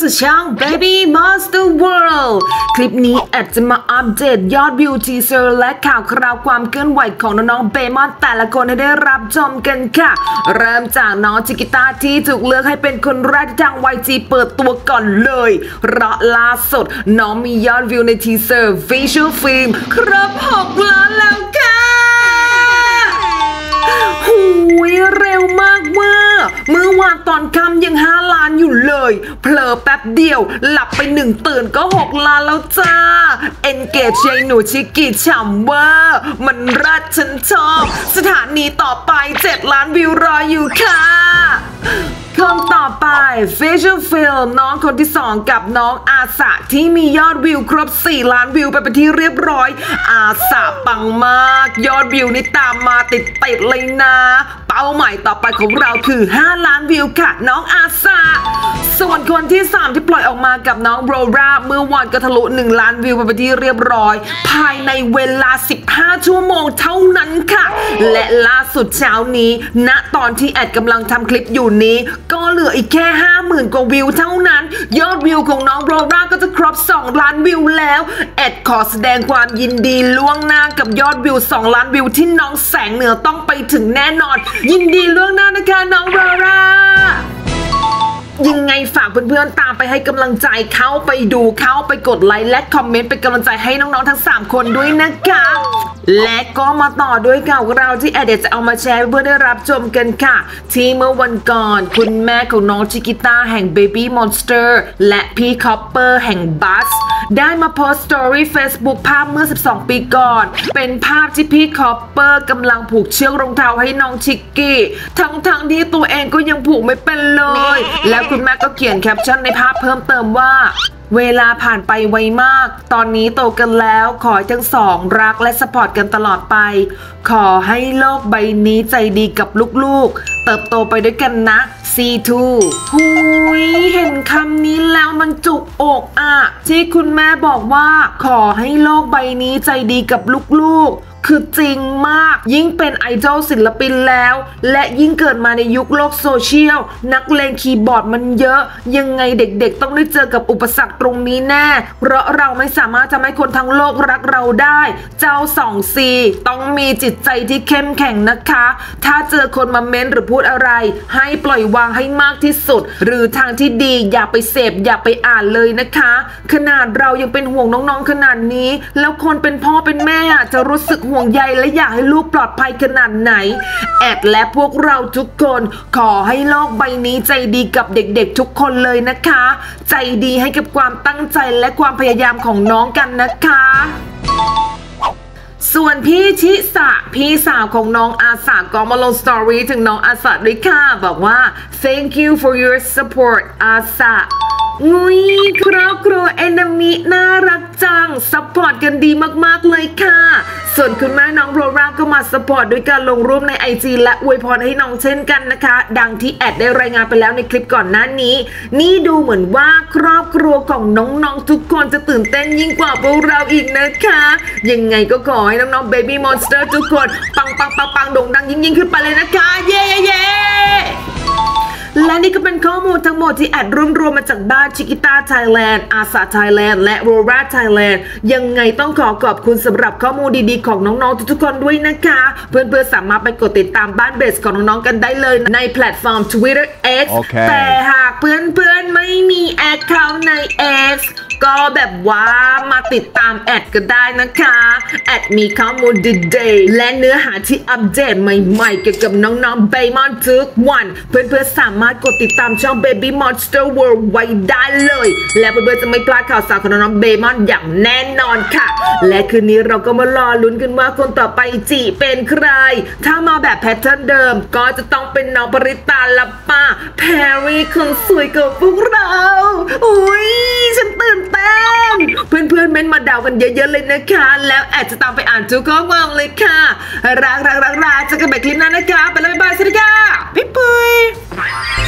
สู่ช่อง Baby Monster World คลิปนี้แอดจะมาอัปเดตยอดวิวทีเซอร์และข่าวคราวความเคลื่อนไหวของน้องๆเบมอนแต่ละคนให้ได้รับชมกันค่ะเริ่มจากน้องชิกิต้าที่ถูกเลือกให้เป็นคนแรกที่ทาง YG เปิดตัวก่อนเลยเพราะล่าสุดน้องมียอดวิวในทีเซอร์ Visual Film ครบ6 ล้านแล้วค่ะหูยเร็วมากเมื่อวานตอนค่ำยัง5 ล้านอยู่เลยเผลอแป๊บเดียวหลับไป1ตื่นก็6 ล้านแล้วจ้า Engage ใจหนูชิกิฉ่ำเวอร์มันรัดฉันชอบสถานีต่อไป7 ล้านวิวรออยู่ค่ะคนต่อไป Visual Film น้องคนที่2กับน้องอาสะที่มียอดวิวครบ4 ล้านวิวไปเป็นที่เรียบร้อยอาสะปังมากยอดวิวนี่ตามมาติดเลยนะเป้าหมายต่อไปของเราคือ5 ล้านวิวค่ะน้องอาสะส่วนคนที่3ที่ปล่อยออกมากับน้องโรราเมื่อวานก็ทะลุ1 ล้านวิวไปเป็นที่เรียบร้อยภายในเวลา15 ชั่วโมงเท่านั้นค่ะและล่าสุดเช้านี้ณตอนที่แอดกำลังทำคลิปอยู่นี้ก็เหลืออีกแค่ 50,000 กว่าวิวเท่านั้นยอดวิวของน้องโรราก็จะครบ2 ล้านวิวแล้วแอดขอแสดงความยินดีล่วงหน้ากับยอดวิว2 ล้านวิวที่น้องแสงเหนือต้องไปถึงแน่นอนยินดีล่วงหน้านะคะน้องโรรายังไงฝากเพื่อนๆตามไปให้กำลังใจเข้าไปดูเข้าไปกดไลค์และคอมเมนต์เป็นกำลังใจให้น้องๆทั้ง3 คนด้วยนะคะและก็มาต่อด้วยข่าวเราที่แอดจะเอามาแชร์เพื่อได้รับชมกันค่ะที่เมื่อวันก่อนคุณแม่ของน้องชิกิต้าแห่ง Baby Monster และพี่คอปเปอร์แห่งบัสได้มาโพสต์สตอรี่ Facebook ภาพเมื่อ12 ปีก่อนเป็นภาพที่พี่คอปเปอร์กำลังผูกเชือกรองเท้าให้น้องชิกกี้ทั้งที่ตัวเองก็ยังผูกไม่เป็นเลยแล้วคุณแม่ก็เขียนแคปชั่นในภาพเพิ่มเติมว่าเวลาผ่านไปไวมากตอนนี้โตกันแล้วขอให้ทั้งสองรักและสปอร์ตกันตลอดไปขอให้โลกใบนี้ใจดีกับลูกๆเติบโตไปด้วยกันนะ C2 หุยเห็นคำนี้แล้วมันจุกอกอ่ะที่คุณแม่บอกว่าขอให้โลกใบนี้ใจดีกับลูกๆคือจริงมากยิ่งเป็นไอดอลศิลปินแล้วและยิ่งเกิดมาในยุคโลกโซเชียลนักเลงคีย์บอร์ดมันเยอะยังไงเด็กๆต้องได้เจอกับอุปสรรคตรงนี้แน่เพราะเราไม่สามารถทำให้คนทั้งโลกรักเราได้เจ้า2Cต้องมีจิตใจที่เข้มแข็งนะคะถ้าเจอคนมาเม้นหรือพูดอะไรให้ปล่อยวางให้มากที่สุดหรือทางที่ดีอย่าไปเสพอย่าไปอ่านเลยนะคะขนาดเรายังเป็นห่วงน้องๆขนาดนี้แล้วคนเป็นพ่อเป็นแม่จะรู้สึกห่วงใยและอยากให้ลูกปลอดภัยขนาดไหนแอดและพวกเราทุกคนขอให้โลกใบนี้ใจดีกับเด็กๆทุกคนเลยนะคะใจดีให้กับความตั้งใจและความพยายามของน้องกันนะคะส่วนพี่ชิสะพี่สาวของน้องอาสะก็มาลงสตอรี่ถึงน้องอาสะด้วยค่ะบอกว่า thank you for your support อาสะงุยครอบครัวเอนามิน่ารักจังซัพพอร์ตกันดีมากๆเลยค่ะส่วนคุณแม่น้องโรราก็มาซัพพอร์ตด้วยการลงรูปใน IG และอวยพรให้น้องเช่นกันนะคะดังที่แอดได้รายงานไปแล้วในคลิปก่อนหน้านี้นี่ดูเหมือนว่าครอบครัวของน้องๆทุกคนจะตื่นเต้นยิ่งกว่าพวกเราอีกนะคะยังไงก็ขอให้น้องๆ Baby Monster ทุกคนปังโด่งดังยิ่งขึ้นไปเลยนะคะเย้และนี่ก็เป็นข้อมูลทั้งหมดที่แอดรวมมาจากบ้านชิกิต้าไทยแลนด์อาสาไทยแลนด์และโรราไทยแลนด์ยังไงต้องขอบคุณสำหรับข้อมูลดีๆของน้องๆทุกคนด้วยนะคะเพื่อนๆสามารถไปกดติดตามบ้านเบสของน้องๆกันได้เลยในแพลตฟอร์ม Twitter X แต่หากเพื่อนๆไม่มีแอคเคาท์ใน X ก็แบบว่ามาติดตามแอดก็ได้นะคะแอดมีข้อมูลดีๆและเนื้อหาที่อัปเดตใหม่ๆเกี่ยวกับน้องๆเบมอนทุกวันเพื่อนๆสามารถกดติดตามช่อง Baby Monster World ไว้ได้เลยและเพื่อนๆจะไม่พลาดข่าวสารของน้องๆเบมอนอย่างแน่นอนค่ะและคืนนี้เราก็มารอลุ้นกันว่าคนต่อไปจีเป็นใครถ้ามาแบบแพทเทิร์นเดิมก็จะต้องเป็นน้องปริตาและป้าแพรรี่คนสวยกับพวกเราอุ้ยฉันตื่นเต้นเพื่อนๆเม้นมาเดากันเยอะๆเลยนะคะแล้วแอดจะตามไปอ่านทุกข้อความเลยค่ะรักเจอกันใหม่คลิปหน้านะคะไปแล้วบ๊ายบายสวัสดีค่ะพี่ปุ้ย